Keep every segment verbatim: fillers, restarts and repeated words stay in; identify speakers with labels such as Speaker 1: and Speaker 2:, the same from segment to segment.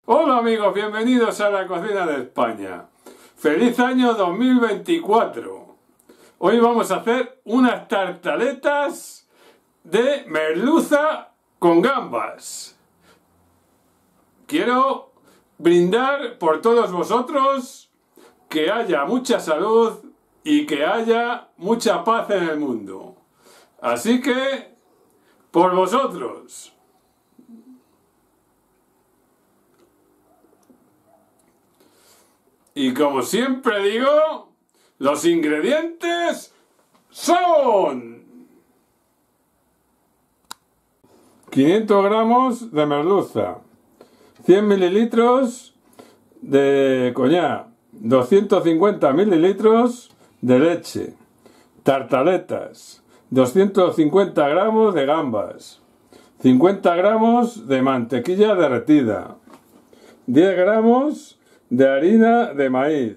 Speaker 1: Hola amigos, bienvenidos a la cocina de España. ¡Feliz año dos mil veinticuatro! Hoy vamos a hacer unas tartaletas de merluza con gambas. Quiero brindar por todos vosotros, que haya mucha salud y que haya mucha paz en el mundo. Así que, por vosotros. Y como siempre digo, los ingredientes son quinientos gramos de merluza, cien mililitros de coñac, doscientos cincuenta mililitros de leche, tartaletas, doscientos cincuenta gramos de gambas, cincuenta gramos de mantequilla derretida, diez gramos de harina de maíz,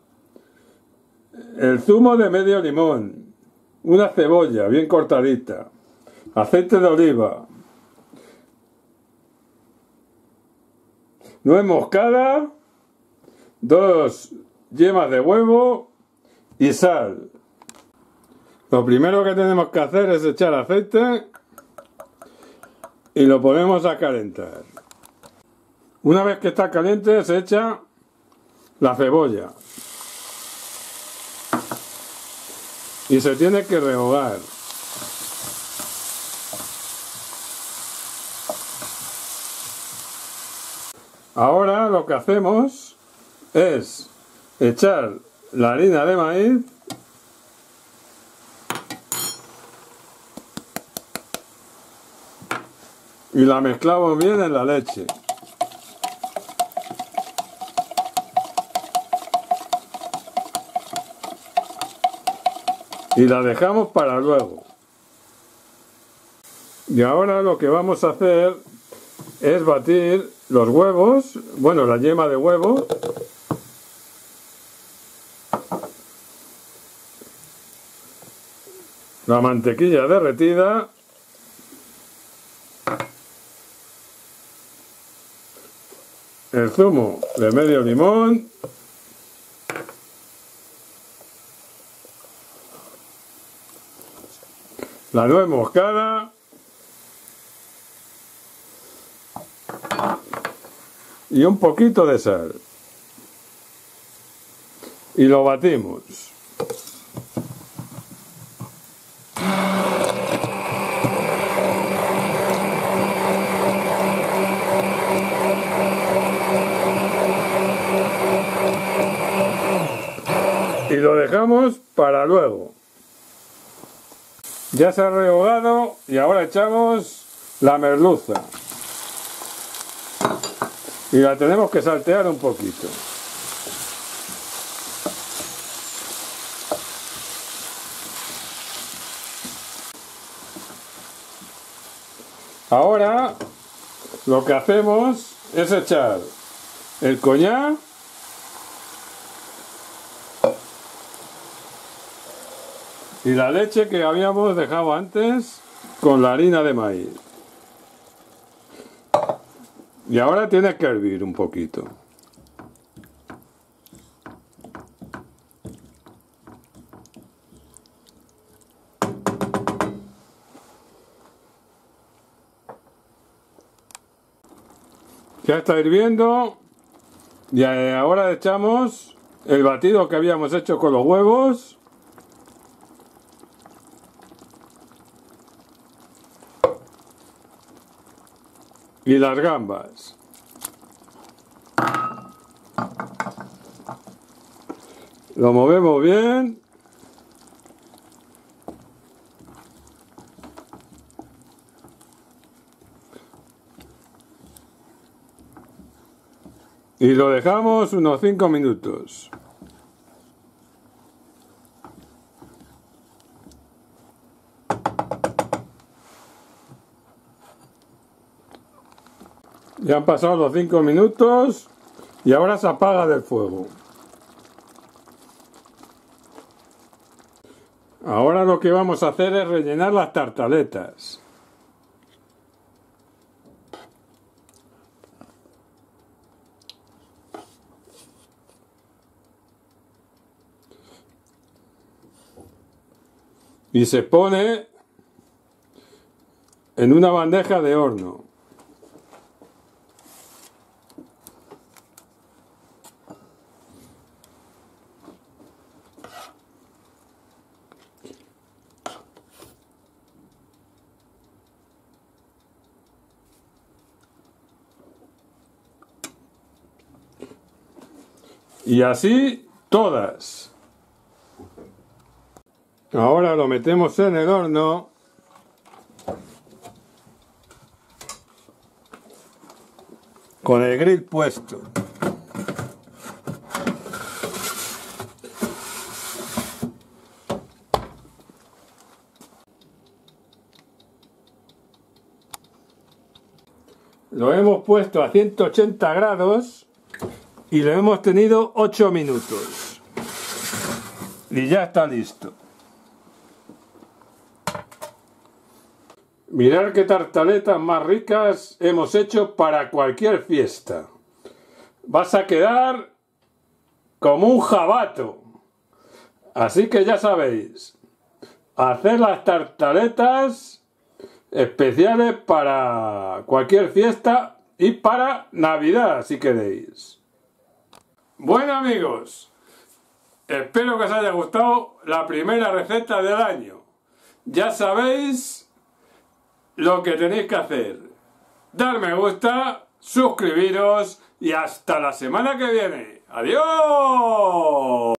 Speaker 1: el zumo de medio limón, una cebolla bien cortadita, aceite de oliva, nuez moscada, dos yemas de huevo y sal. Lo primero que tenemos que hacer es echar aceite y lo ponemos a calentar. Una vez que está caliente se echa la cebolla y se tiene que rehogar. Ahora lo que hacemos es echar la harina de maíz y la mezclamos bien en la leche. Y la dejamos para luego. Y ahora lo que vamos a hacer es batir los huevos, bueno, la yema de huevo, la mantequilla derretida, el zumo de medio limón, la nuez moscada y un poquito de sal. Y lo batimos. Y lo dejamos para luego. Ya se ha rehogado y ahora echamos la merluza. Y la tenemos que saltear un poquito. Ahora lo que hacemos es echar el coñac y la leche que habíamos dejado antes con la harina de maíz. Y ahora tiene que hervir un poquito. Ya está hirviendo y ahora echamos el batido que habíamos hecho con los huevos. Y las gambas. Lo movemos bien. Y lo dejamos unos cinco minutos. Ya han pasado los cinco minutos y ahora se apaga del fuego. Ahora lo que vamos a hacer es rellenar las tartaletas. y se pone en una bandeja de horno. Y así todas. Ahora lo metemos en el horno. Con el grill puesto. Lo hemos puesto a ciento ochenta grados y lo hemos tenido ocho minutos. Y ya está listo. Mirad qué tartaletas más ricas hemos hecho para cualquier fiesta. Vas a quedar como un jabato. Así que ya sabéis, hacer las tartaletas especiales para cualquier fiesta y para Navidad, si queréis. Bueno, amigos, espero que os haya gustado la primera receta del año. Ya sabéis lo que tenéis que hacer: dar me gusta, suscribiros y hasta la semana que viene. ¡Adiós!